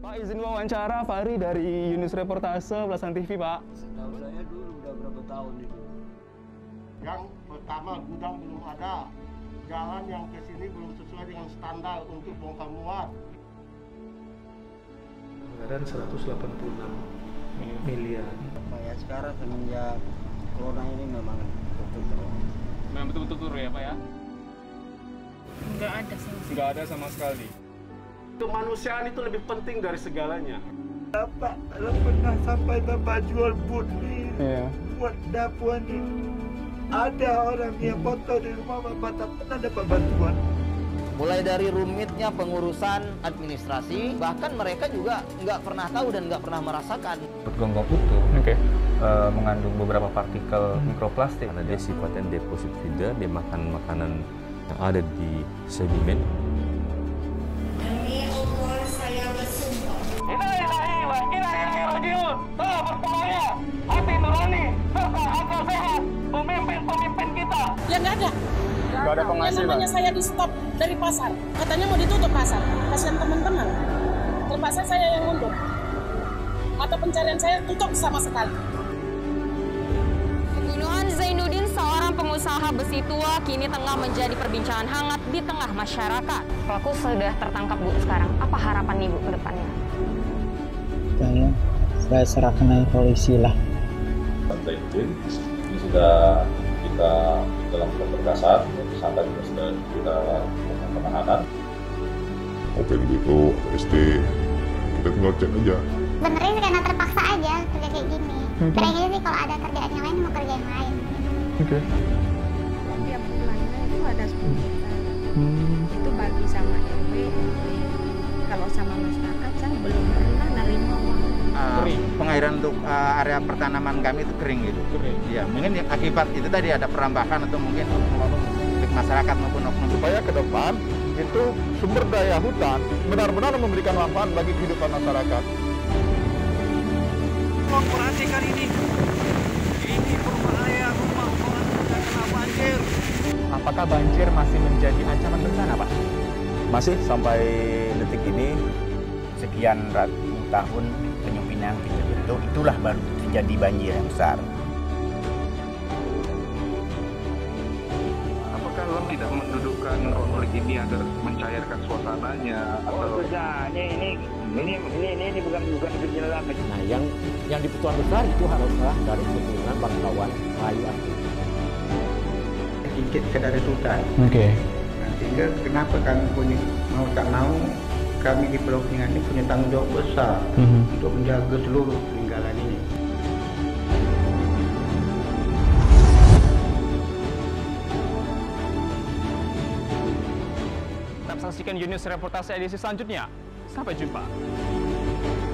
Pak, izin wawancara, Fahri dari Yunus Reportase Belasan TV, Pak. Setahu saya dulu udah berapa tahun itu. Yang pertama, gudang belum ada. Jalan yang ke sini belum sesuai dengan standar untuk bongkar muat. Anggaran 186 miliar. Ya sekarang semenjak corona ini memang betul-betul. Memang betul-betul turun ya, Pak ya? Nggak ada sih. Nggak ada sama sekali. Kemanusiaan itu lebih penting dari segalanya. Bapak kalau pernah sampai Bapak jual bud nih, buat dapuan ini. Ada orang yang foto di rumah Bapak tak pernah dapat bantuan. Mulai dari rumitnya pengurusan administrasi, bahkan mereka juga nggak pernah tahu dan nggak pernah merasakan. Gonggong utuh mengandung beberapa partikel mikroplastik. Karena dia sifatnya deposit feeder, dia makan makanan yang ada di sedimen. Demi Allah saya bersumpah. Innalillahi wa inna ilaihi raji'un. Saya bersemuanya hati nurani serta akal sehat pemimpin kita. Ya nggak ada. Nggak ada penghasilan. Yang namanya saya di stop dari pasar. Katanya mau ditutup pasar. Kasihan teman-teman. Terpaksa saya yang mundur. Mata pencarian saya tutup sama sekali. Pembunuhan Zainuddin, seorang pengusaha besi tua, kini tengah menjadi perbincangan hangat di tengah masyarakat. Pelaku sudah tertangkap, Bu, sekarang. Apa harapan Ibu ke depannya? Saya serahkan ke polisi lah. Zainuddin ini sudah kita dalam pemberkasan, tersangka juga sudah kita lakukan penahanan. OPD itu ST, kita tinggal cek aja. Sebenarnya sih karena terpaksa aja kerja kayak gini. Kayaknya sih kalau ada kerjaan yang lain mau kerja yang lain. Tiap bulannya itu ada 10 juta. Itu bagi sama RW. Kalau sama masyarakat saya belum pernah nerima uang. Pengairan untuk area pertanaman kami itu kering gitu. Ya, mungkin akibat itu tadi ada perambahan atau mungkin untuk masyarakat maupun oknum. Supaya ke depan itu sumber daya hutan benar-benar memberikan manfaat bagi kehidupan masyarakat. Tolong perhatikan ini berbahaya, rumah orang sudah kena banjir. Apakah banjir masih menjadi ancaman bencana, Pak? Masih sampai detik ini, sekian ratus tahun Tanjung Pinang kita bentuk, itulah baru terjadi banjir yang besar. Apakah Lam tidak mendudukkan konflik ini agar mencairkan suasananya? Oh, susah. Ini bukan kejelasan. Nah, yang dibutuhkan besar itu haruslah dari dukungan bangsawan Melayu asli. Sedikit dari hutan. Sehingga kenapa kami punya mau tak mau kami di Pulau Pinang ini punya tanggung jawab besar untuk menjaga seluruh peninggalan ini. Tetap saksikan Yunus Reportase edisi selanjutnya. Sampai jumpa.